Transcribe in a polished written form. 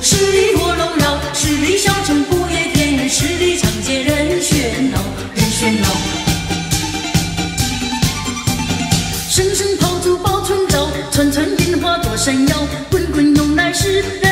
十里火龙绕，十里小城不夜天，十里长街人喧闹，人喧闹。声声炮竹报春照，串串烟花多闪耀，滚滚涌来是。